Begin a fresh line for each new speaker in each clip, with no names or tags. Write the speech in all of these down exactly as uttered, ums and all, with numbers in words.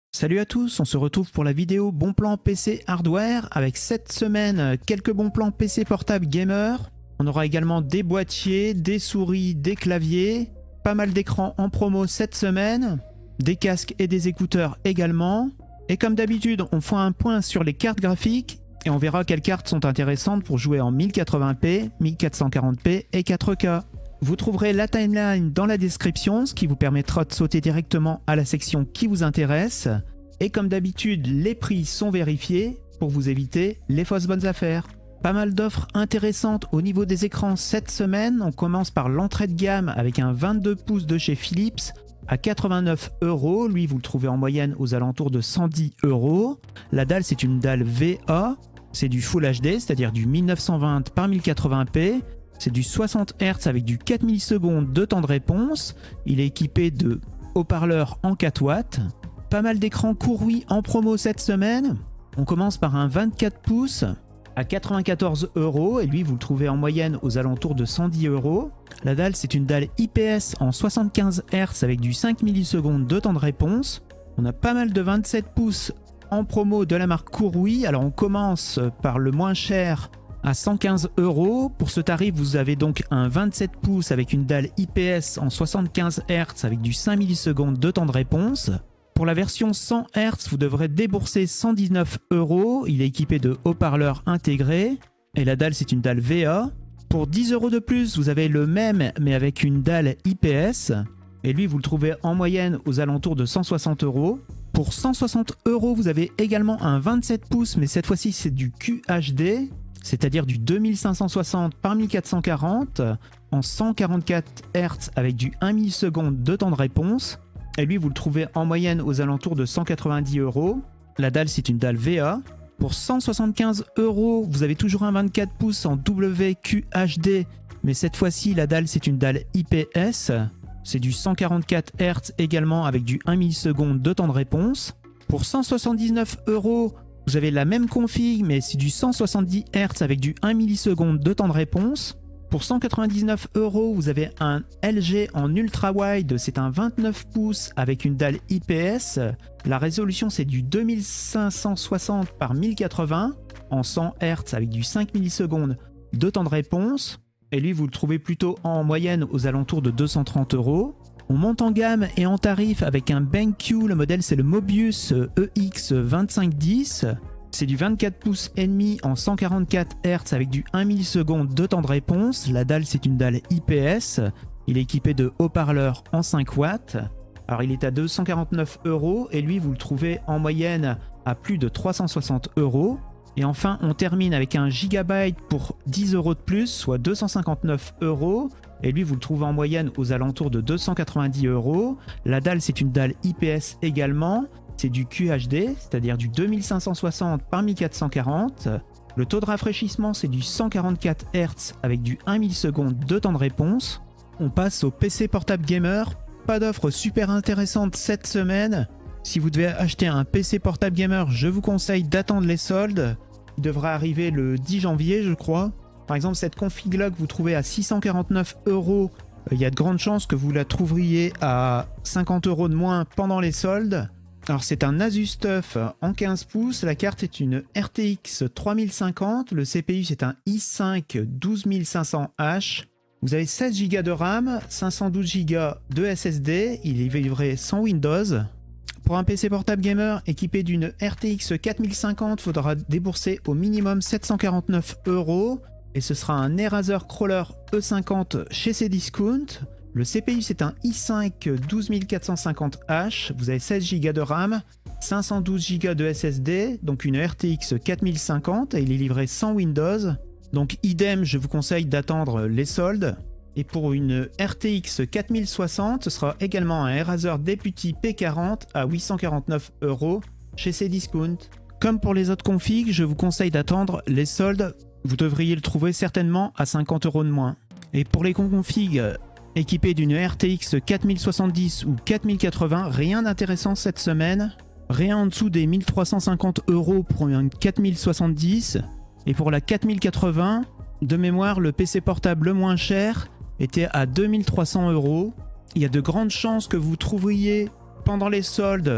Salut à tous, on se retrouve pour la vidéo Bon Plan P C Hardware avec cette semaine quelques bons plans P C portable gamer. On aura également des boîtiers, des souris, des claviers, pas mal d'écrans en promo cette semaine, des casques et des écouteurs également. Et comme d'habitude, on fera un point sur les cartes graphiques et on verra quelles cartes sont intéressantes pour jouer en mille quatre-vingts p, mille quatre cent quarante p et quatre K. Vous trouverez la timeline dans la description, ce qui vous permettra de sauter directement à la section qui vous intéresse. Et comme d'habitude, les prix sont vérifiés pour vous éviter les fausses bonnes affaires. Pas mal d'offres intéressantes au niveau des écrans cette semaine. On commence par l'entrée de gamme avec un vingt-deux pouces de chez Philips à quatre-vingt-neuf euros. Lui, vous le trouvez en moyenne aux alentours de cent dix euros. La dalle, c'est une dalle V A. C'est du Full H D, c'est-à-dire du mille neuf cent vingt par mille quatre-vingts p. C'est du soixante hertz avec du quatre millisecondes de temps de réponse. Il est équipé de haut-parleurs en quatre watts. Pas mal d'écrans Courui en promo cette semaine. On commence par un vingt-quatre pouces à quatre-vingt-quatorze euros et lui vous le trouvez en moyenne aux alentours de cent dix euros. La dalle, c'est une dalle I P S en soixante-quinze hertz avec du cinq millisecondes de temps de réponse. On a pas mal de vingt-sept pouces en promo de la marque Courui. Alors on commence par le moins cher à cent quinze euros. Pour ce tarif, vous avez donc un vingt-sept pouces avec une dalle I P S en soixante-quinze hertz avec du cinq millisecondes de temps de réponse. Pour la version cent hertz, vous devrez débourser cent dix-neuf euros. Il est équipé de haut-parleurs intégrés. Et la dalle, c'est une dalle V A. Pour dix euros de plus, vous avez le même, mais avec une dalle I P S. Et lui, vous le trouvez en moyenne aux alentours de cent soixante euros. Pour cent soixante euros, vous avez également un vingt-sept pouces, mais cette fois-ci, c'est du Q H D. C'est-à-dire du deux mille cinq cent soixante par mille quatre cent quarante en cent quarante-quatre hertz avec du un milliseconde de temps de réponse. Et lui, vous le trouvez en moyenne aux alentours de cent quatre-vingt-dix euros. La dalle, c'est une dalle V A. Pour cent soixante-quinze euros, vous avez toujours un vingt-quatre pouces en W Q H D, mais cette fois-ci, la dalle, c'est une dalle I P S. C'est du cent quarante-quatre hertz également avec du un milliseconde de temps de réponse. Pour cent soixante-dix-neuf euros, vous avez la même config, mais c'est du cent soixante-dix hertz avec du un milliseconde de temps de réponse. Pour cent quatre-vingt-dix-neuf euros, vous avez un L G en ultra wide, c'est un vingt-neuf pouces avec une dalle I P S. La résolution, c'est du deux mille cinq cent soixante par mille quatre-vingts en cent hertz avec du cinq millisecondes de temps de réponse. Et lui, vous le trouvez plutôt en moyenne aux alentours de deux cent trente euros. On monte en gamme et en tarif avec un BenQ, le modèle c'est le Mobius E X vingt-cinq dix. C'est du vingt-quatre pouces et demi en cent quarante-quatre hertz avec du un milliseconde de temps de réponse. La dalle, c'est une dalle I P S. Il est équipé de haut-parleurs en cinq watts. Alors il est à deux cent quarante-neuf euros et lui vous le trouvez en moyenne à plus de trois cent soixante euros. Et enfin on termine avec un Gigabyte pour dix euros de plus, soit deux cent cinquante-neuf euros. Et lui vous le trouvez en moyenne aux alentours de deux cent quatre-vingt-dix euros. La dalle, c'est une dalle I P S également. C'est du Q H D, c'est-à-dire du deux mille cinq cent soixante par mille quatre cent quarante. Le taux de rafraîchissement, c'est du cent quarante-quatre hertz avec du un milliseconde de temps de réponse. On passe au P C portable gamer. Pas d'offre super intéressante cette semaine. Si vous devez acheter un P C portable gamer, je vous conseille d'attendre les soldes. Il devra arriver le dix janvier, je crois. Par exemple, cette config-là que vous trouvez à six cent quarante-neuf euros, il y a de grandes chances que vous la trouveriez à cinquante euros de moins pendant les soldes. Alors c'est un Asus TUF en quinze pouces, la carte est une R T X trois mille cinquante, le C P U c'est un i cinq douze mille cinq cents H. Vous avez seize giga de RAM, cinq cent douze giga de S S D, il est livré sans Windows. Pour un P C portable gamer équipé d'une R T X quatre mille cinquante, il faudra débourser au minimum sept cent quarante-neuf euros. Et ce sera un Eraser Crawler E cinquante chez Cdiscount. Le C P U c'est un i cinq douze mille quatre cent cinquante H, vous avez seize giga de RAM, cinq cent douze giga de S S D, donc une R T X quatre mille cinquante et il est livré sans Windows. Donc idem, je vous conseille d'attendre les soldes. Et pour une R T X quatre mille soixante, ce sera également un Eraser Deputy P quarante à huit cent quarante-neuf euros chez Cdiscount. Comme pour les autres configs, je vous conseille d'attendre les soldes, vous devriez le trouver certainement à cinquante euros de moins. Et pour les configs équipé d'une R T X quatre mille soixante-dix ou quatre mille quatre-vingts, rien d'intéressant cette semaine. Rien en dessous des mille trois cent cinquante euros pour une quatre mille soixante-dix. Et pour la quatre mille quatre-vingts, de mémoire, le P C portable le moins cher était à deux mille trois cents euros. Il y a de grandes chances que vous trouveriez pendant les soldes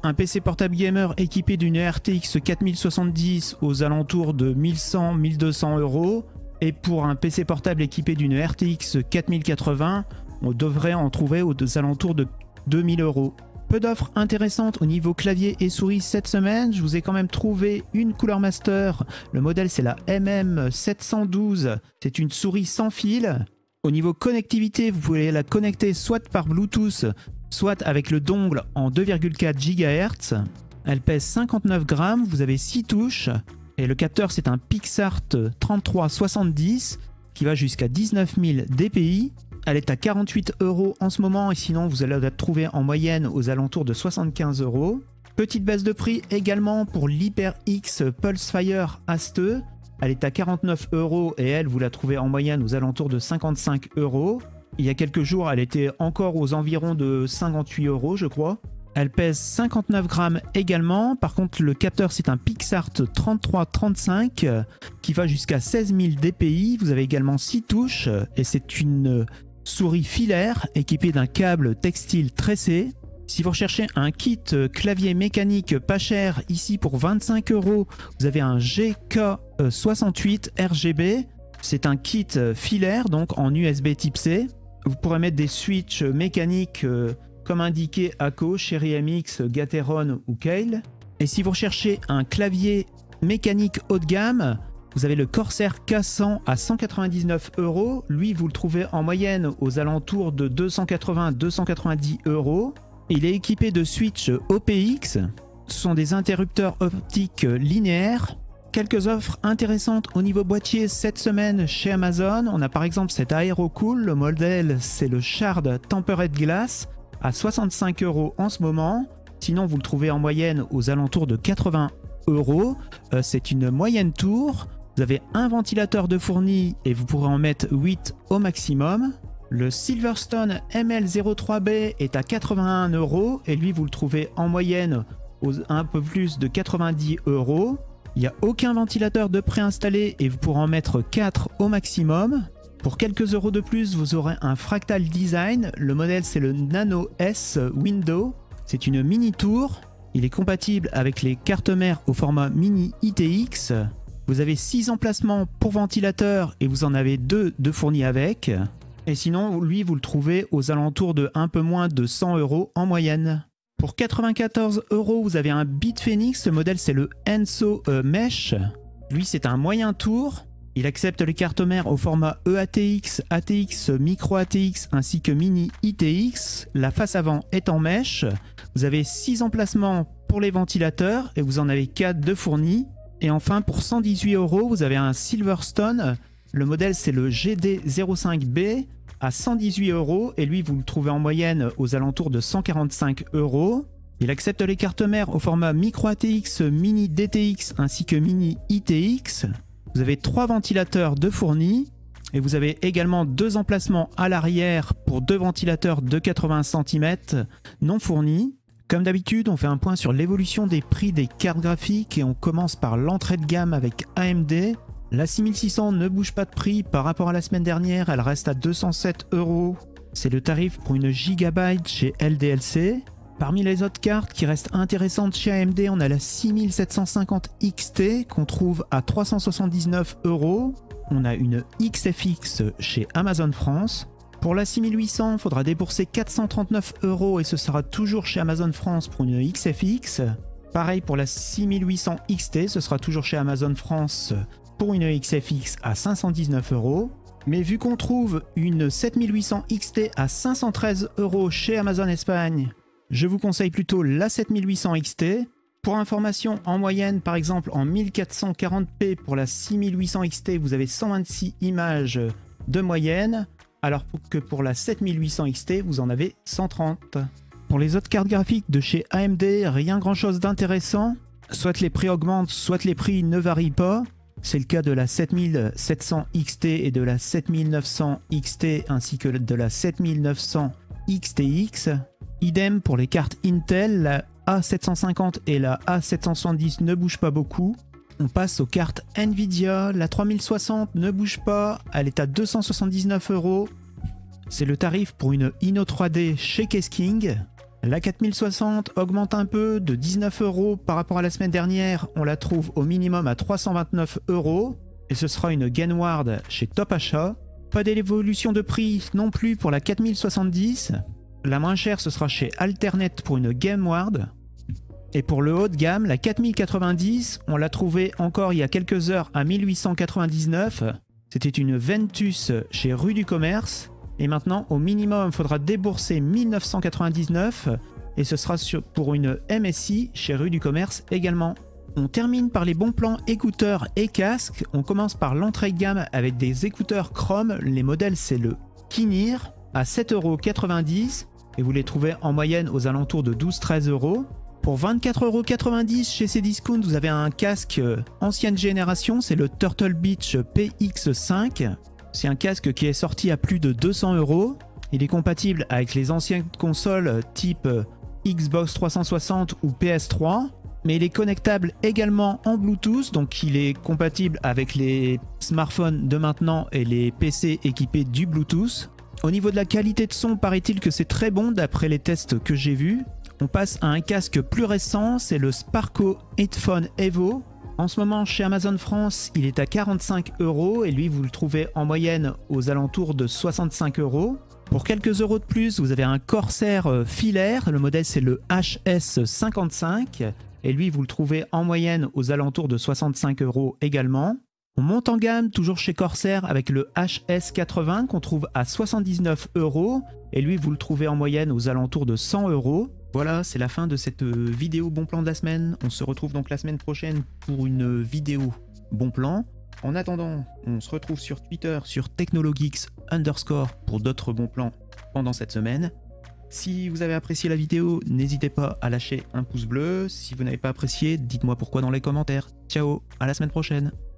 un P C portable gamer équipé d'une R T X quatre mille soixante-dix aux alentours de mille cent à mille deux cents euros. Et pour un P C portable équipé d'une R T X quatre mille quatre-vingts, on devrait en trouver aux alentours de deux mille euros. Peu d'offres intéressantes au niveau clavier et souris cette semaine. Je vous ai quand même trouvé une Cooler Master. Le modèle, c'est la M M sept cent douze. C'est une souris sans fil. Au niveau connectivité, vous pouvez la connecter soit par Bluetooth, soit avec le dongle en deux virgule quatre gigahertz. Elle pèse cinquante-neuf grammes, vous avez six touches. Et le capteur, c'est un PixArt trente-trois soixante-dix qui va jusqu'à dix-neuf mille D P I. Elle est à quarante-huit euros en ce moment et sinon vous allez la trouver en moyenne aux alentours de soixante-quinze euros. Petite baisse de prix également pour l'HyperX Pulsefire Aste. Elle est à quarante-neuf euros et elle, vous la trouvez en moyenne aux alentours de cinquante-cinq euros. Il y a quelques jours, elle était encore aux environs de cinquante-huit euros, je crois. Elle pèse cinquante-neuf grammes également. Par contre, le capteur, c'est un PixArt trente-trois trente-cinq qui va jusqu'à seize mille D P I. Vous avez également six touches et c'est une souris filaire équipée d'un câble textile tressé. Si vous recherchez un kit clavier mécanique pas cher, ici pour vingt-cinq euros, vous avez un G K soixante-huit R G B. C'est un kit filaire, donc en U S B type C. Vous pourrez mettre des switches mécaniques euh, comme indiqué A C O, Cherry M X, Gateron ou Keil. Et si vous recherchez un clavier mécanique haut de gamme, vous avez le Corsair K cent à cent quatre-vingt-dix-neuf euros. Lui, vous le trouvez en moyenne aux alentours de deux cent quatre-vingts à deux cent quatre-vingt-dix euros. Il est équipé de switch O P X. Ce sont des interrupteurs optiques linéaires. Quelques offres intéressantes au niveau boîtier cette semaine chez Amazon. On a par exemple cet Aerocool. Le modèle, c'est le Shard Tempered Glass à soixante-cinq euros en ce moment. Sinon, vous le trouvez en moyenne aux alentours de quatre-vingts euros. Euh, c'est une moyenne tour. Vous avez un ventilateur de fourni et vous pourrez en mettre huit au maximum. Le Silverstone M L zéro trois B est à quatre-vingt-un euros et lui, vous le trouvez en moyenne aux un peu plus de quatre-vingt-dix euros. Il n'y a aucun ventilateur de préinstallé et vous pourrez en mettre quatre au maximum. Pour quelques euros de plus, vous aurez un Fractal Design. Le modèle, c'est le Nano S Window. C'est une mini tour. Il est compatible avec les cartes mères au format mini I T X. Vous avez six emplacements pour ventilateur et vous en avez deux de fournis avec. Et sinon, lui, vous le trouvez aux alentours de un peu moins de cent euros en moyenne. Pour quatre-vingt-quatorze euros, vous avez un Bitfenix. Le modèle, c'est le Enso euh, Mesh. Lui, c'est un moyen tour. Il accepte les cartes mères au format E A T X, A T X, Micro A T X ainsi que Mini I T X. La face avant est en mèche. Vous avez six emplacements pour les ventilateurs et vous en avez quatre de fournis. Et enfin, pour cent dix-huit euros, vous avez un Silverstone. Le modèle, c'est le G D zéro cinq B à cent dix-huit euros et lui, vous le trouvez en moyenne aux alentours de cent quarante-cinq euros. Il accepte les cartes mères au format Micro A T X, Mini D T X ainsi que Mini I T X. Vous avez trois ventilateurs de fournis et vous avez également deux emplacements à l'arrière pour deux ventilateurs de quatre-vingts centimètres non fournis. Comme d'habitude, on fait un point sur l'évolution des prix des cartes graphiques et on commence par l'entrée de gamme avec A M D. La six mille six cents ne bouge pas de prix par rapport à la semaine dernière, elle reste à deux cent sept euros. C'est le tarif pour une gigabyte chez L D L C. Parmi les autres cartes qui restent intéressantes chez A M D, on a la six mille sept cent cinquante X T qu'on trouve à trois cent soixante-dix-neuf euros. On a une X F X chez Amazon France. Pour la six mille huit cents, il faudra débourser quatre cent trente-neuf euros et ce sera toujours chez Amazon France pour une X F X. Pareil pour la six mille huit cents X T, ce sera toujours chez Amazon France pour une X F X à cinq cent dix-neuf euros. Mais vu qu'on trouve une sept mille huit cents X T à cinq cent treize euros chez Amazon Espagne, je vous conseille plutôt la sept mille huit cents X T. Pour information, en moyenne, par exemple en mille quatre cent quarante p pour la six mille huit cents X T, vous avez cent vingt-six images de moyenne, alors que pour la sept mille huit cents X T, vous en avez cent trente. Pour les autres cartes graphiques de chez A M D, rien grand chose d'intéressant. Soit les prix augmentent, soit les prix ne varient pas. C'est le cas de la sept mille sept cents X T et de la sept mille neuf cents X T ainsi que de la sept mille neuf cents X T X. Idem pour les cartes Intel, la A sept cent cinquante et la A sept cent soixante-dix ne bougent pas beaucoup. On passe aux cartes Nvidia, la trois mille soixante ne bouge pas, elle est à deux cent soixante-dix-neuf euros. C'est le tarif pour une Inno trois D chez Case King. La quatre mille soixante augmente un peu de dix-neuf euros par rapport à la semaine dernière. On la trouve au minimum à trois cent vingt-neuf euros. Et ce sera une Gainward chez Top Achat. Pas d'évolution de prix non plus pour la quatre mille soixante-dix. La moins chère, ce sera chez Alternet pour une Gainward. Et pour le haut de gamme, la quatre mille quatre-vingt-dix, on l'a trouvée encore il y a quelques heures à mille huit cent quatre-vingt-dix-neuf. C'était une Ventus chez Rue du Commerce. Et maintenant, au minimum, il faudra débourser mille neuf cent quatre-vingt-dix-neuf. Et ce sera sur, pour une M S I chez Rue du Commerce également. On termine par les bons plans écouteurs et casques. On commence par l'entrée de gamme avec des écouteurs Chrome. Les modèles, c'est le Kinir à sept euros quatre-vingt-dix. Et vous les trouvez en moyenne aux alentours de douze à treize euros. Pour vingt-quatre euros quatre-vingt-dix chez Cdiscount, vous avez un casque ancienne génération. C'est le Turtle Beach P X cinq. C'est un casque qui est sorti à plus de deux cents euros. Il est compatible avec les anciennes consoles type Xbox trois cent soixante ou P S trois. Mais il est connectable également en Bluetooth. Donc il est compatible avec les smartphones de maintenant et les P C équipés du Bluetooth. Au niveau de la qualité de son, paraît-il que c'est très bon d'après les tests que j'ai vus. On passe à un casque plus récent, c'est le Sparco Headphone Evo. En ce moment, chez Amazon France, il est à quarante-cinq euros et lui, vous le trouvez en moyenne aux alentours de soixante-cinq euros. Pour quelques euros de plus, vous avez un Corsair filaire. Le modèle, c'est le H S cinquante-cinq et lui, vous le trouvez en moyenne aux alentours de soixante-cinq euros également. On monte en gamme, toujours chez Corsair, avec le H S quatre-vingts qu'on trouve à soixante-dix-neuf euros et lui, vous le trouvez en moyenne aux alentours de cent euros. Voilà, c'est la fin de cette vidéo bon plan de la semaine. On se retrouve donc la semaine prochaine pour une vidéo bon plan. En attendant, on se retrouve sur Twitter, sur technologeeks underscore pour d'autres bons plans pendant cette semaine. Si vous avez apprécié la vidéo, n'hésitez pas à lâcher un pouce bleu. Si vous n'avez pas apprécié, dites-moi pourquoi dans les commentaires. Ciao, à la semaine prochaine.